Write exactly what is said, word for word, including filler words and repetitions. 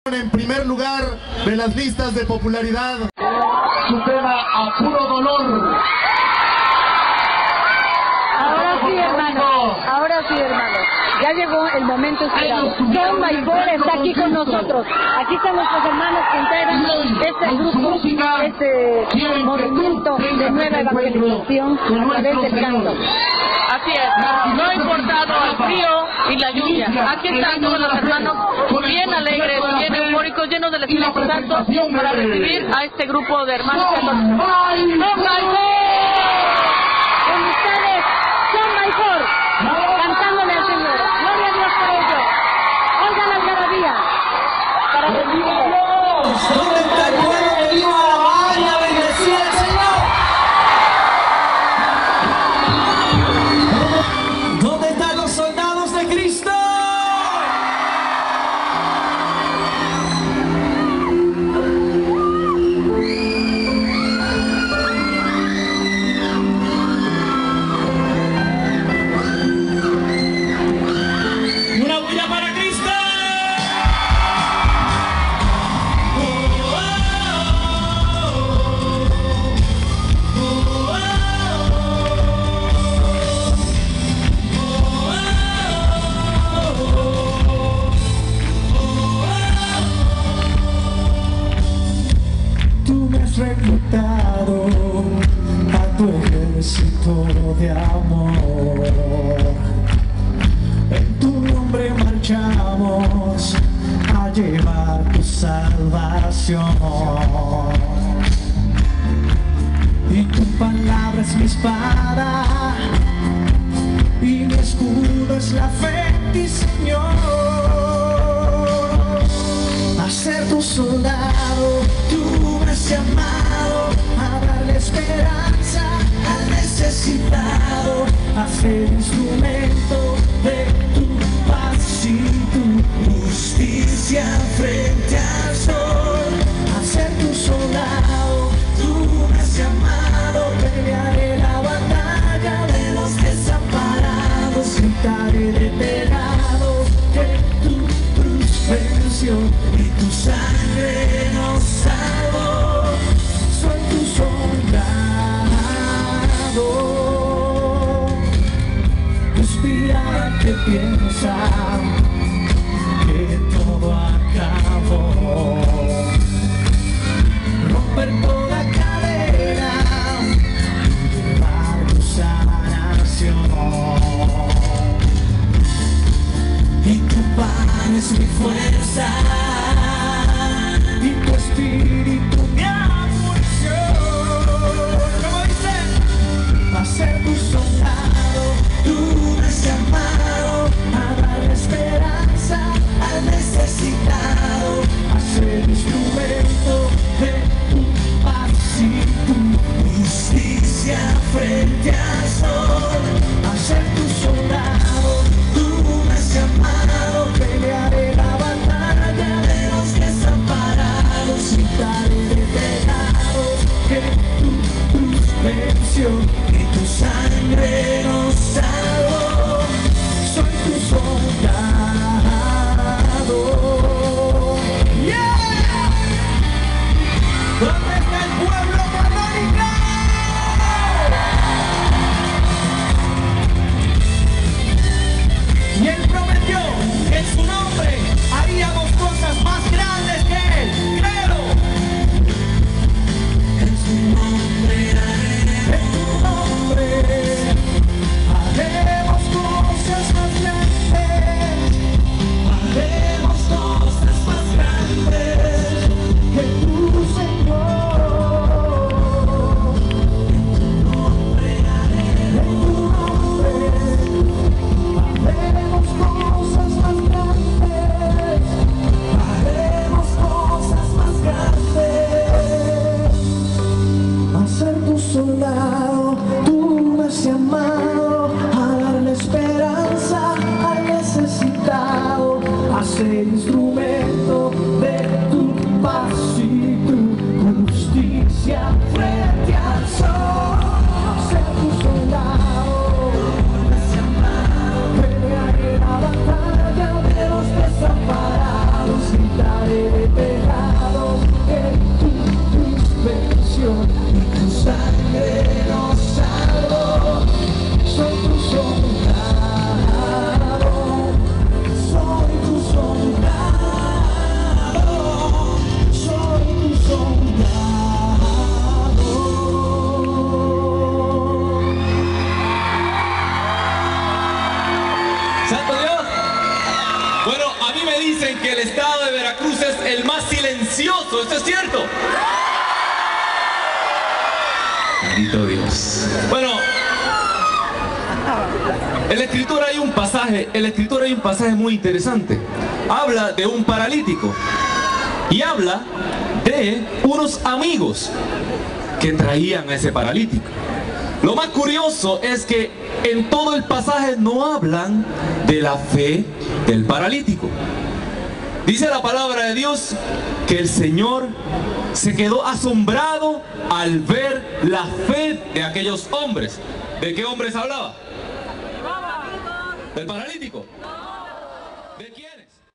En primer lugar de las listas de popularidad. Su tema A Puro Dolor. Ahora sí, hermano. Ahora sí, hermano. Ya llegó el momento esperado. Son Maipor está aquí con nosotros. Aquí están nuestros hermanos que integran este grupo, este movimiento de nueva evangelización a través del canto. Así es, no importado el frío y la lluvia. Aquí están todos los hermanos bien alegres, bien eufóricos, llenos del Espíritu Santo para recibir a este grupo de hermanos católicos. ¡Son Maipor! Con ustedes, Son Maipor, cantándole al Señor. Gloria a Dios por ello. Oigan la algarabía para recibirlo. ¿Dónde está el pueblo que vino a alabar y a bendecir al Señor? ¿Dónde están los soldados de Cristo? ¡Una bulla para Cristo! Tú me has reclutado a tu ejército de amor. En tu nombre marchamos a llevar tu salvación. Y tu palabra es mi espada y mi escudo es la fe en ti, Señor. A ser tu soldado, tú me has llamado a darle esperanza al necesitado, a ser instrumento de tu paz y tu justicia frente al sol. A ser tu soldado, tú me has llamado, pelearé la batalla de los desamparados, gritaré de pecado que tu cruz venció y tu sangre nos salvó. Soy tu soldado, inspira que piensa que todo acabó. Romper toda cadena, llevar tu sanación. Y tu pan es mi fuerza, y tu espíritu mi munición. Como dice, a ser tu soldado, tú me has llamado a dar esperanza Jesús es el más silencioso, ¿esto es cierto? Bendito Dios. Bueno, en la Escritura hay un pasaje, en la Escritura hay un pasaje muy interesante. Habla de un paralítico y habla de unos amigos que traían a ese paralítico. Lo más curioso es que en todo el pasaje no hablan de la fe del paralítico. Dice la palabra de Dios que el Señor se quedó asombrado al ver la fe de aquellos hombres. ¿De qué hombres hablaba? ¿Del paralítico? ¿De quién?